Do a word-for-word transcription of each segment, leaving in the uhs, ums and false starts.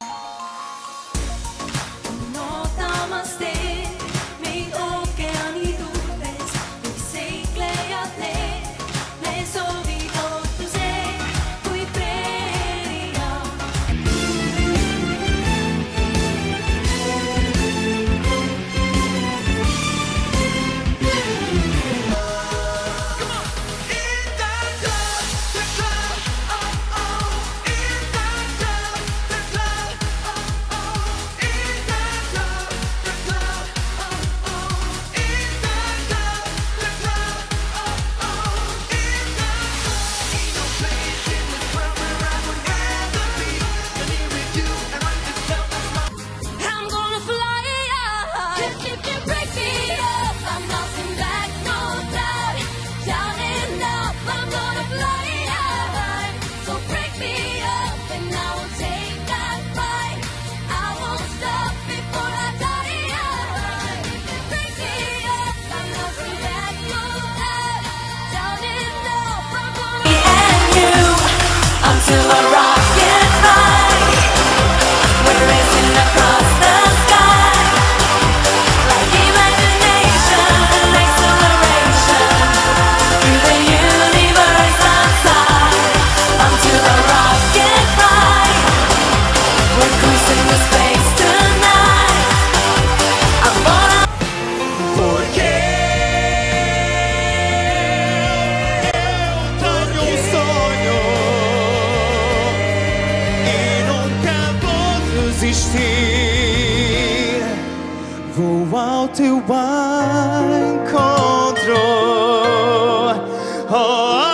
Vou ao teu encontro. Oh, oh,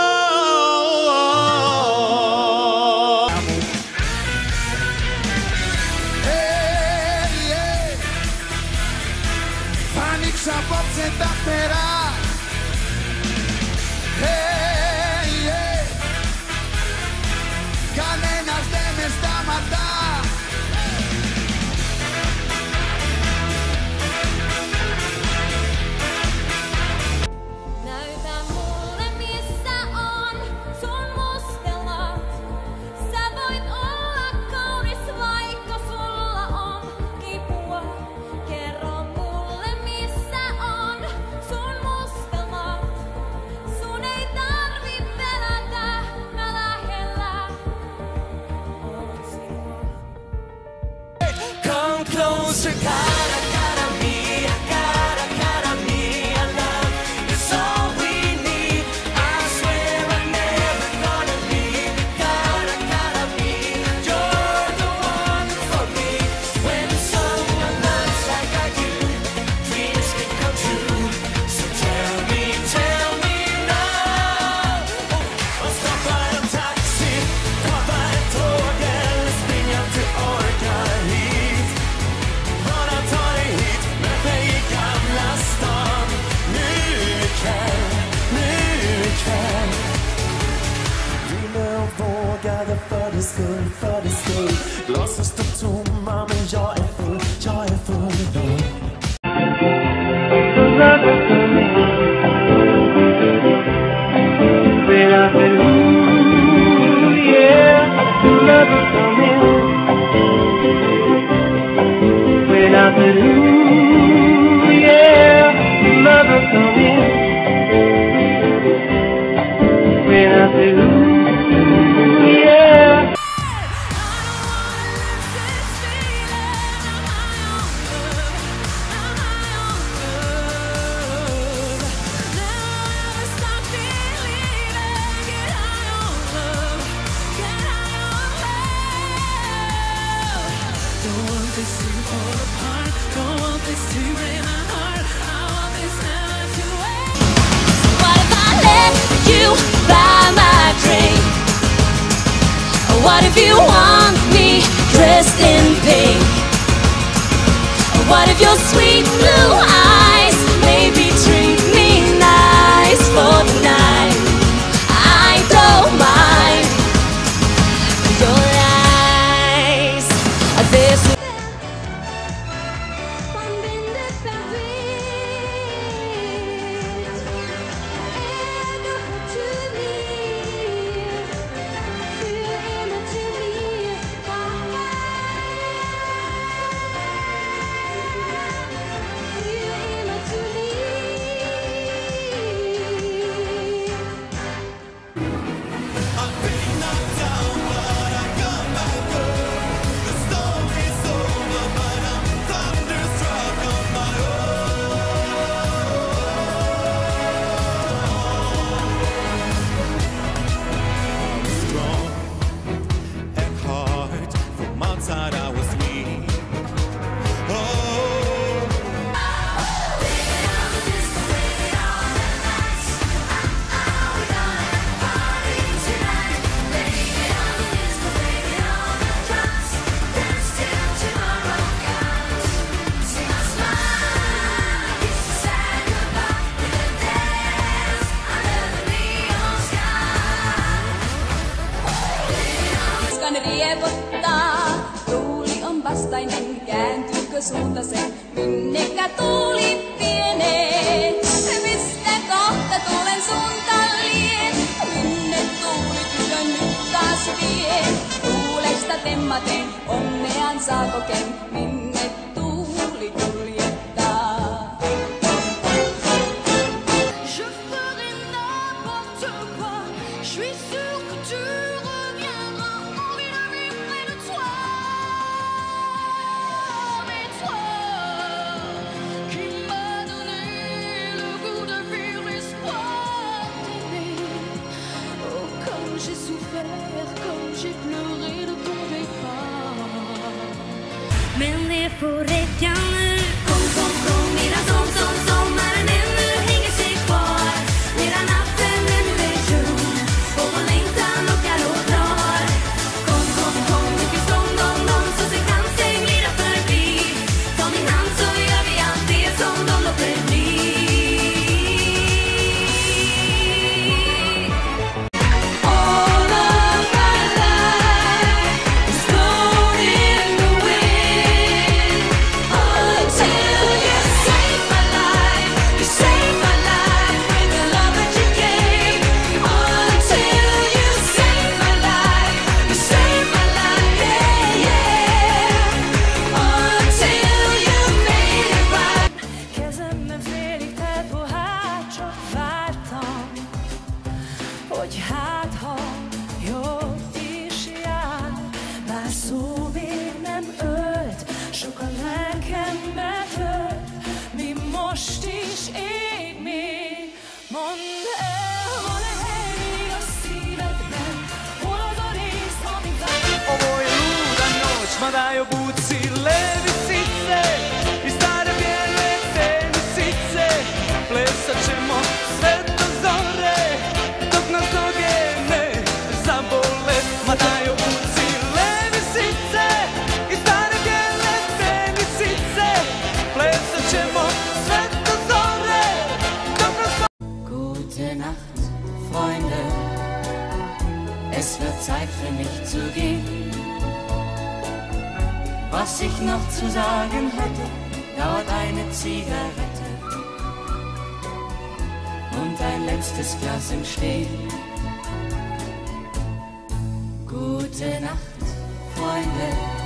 oh, oh. Hey, hey. Panik szabad szentapera. Hey, hey. Κανένας δεν με σταματά. Closer, cara, cara mia, cara, cara mia, love is all we need. I swear I'm never gonna leave. Cara, cara mia, you're the one for me. When someone loves like I do, dreams can come true. So tell me, tell me now. Och stoppa en taxi, hoppa ett tåg eller springa till Orka hit. Bara ta dig hit med mig i Gamla stan. Nu ikväll, nu ikväll. Ville och vågade för din skull, för din skull. Glasen står tomma men jag är full, jag är full då. What if you want me dressed in pink? What if your sweet blue eyes maybe treat me nice for the night? I don't mind your eyes. This liepottaa. Tuuli on vastainen, kääntyykö suunta sen, minnekä tuuli vienee? Mistä kohta tuulen suuntaan lie? Minne tuuli tytön nyt taas vie? Tuulesta temmaten, onnean saa kokeen, minne tuuli kuljettaa. Je ferai n'importe quoi. Je suis sûre que tu reviendras. Envie de vivre près de toi. Mais toi, qui m'as donné le goût de vivre l'espoir d'aimer. Oh, comme j'ai souffert, comme j'ai pleuré de ton départ. Men det får räcka nu. Kom, kom, kom, medan som, som, sommaren ännu hänger sig kvar. Medan natten ännu är ljum och vår längtan lockar och drar. Kom, kom, kom, mycket stånd om dem så det kan sig glida förbi. Ta min hand så gör vi allt det som de låter bli. All of my life is blown in the wind. Until you save my life, you save my life with the love that you gave. Until you save my life, you save my life, yeah, yeah. Until you made it right. Kezemben félig telt a hátra, vártam, hogy hát ha jött is jár. Bár szó még nem ölt, sok a lelkembe tölt, mi most is ég még. Mondd el, hol-e hely a szívedben, hol az a rész, ami vár. Ovo je luda noć, mada je obuci levisice i stare bijele tenisice. Plesat ćemo sve do zore, dok nas noge ne zabole. Mada je obuci levisice i stare bijele tenisice. Plesat ćemo sve do zore, dok nas Gute Nacht, Freunde. Es wird Zeit für mich zu gehen. Was ich noch zu sagen hätte, dauert eine Zigarette und ein letztes Glas im Stehen. Gute Nacht, Freunde.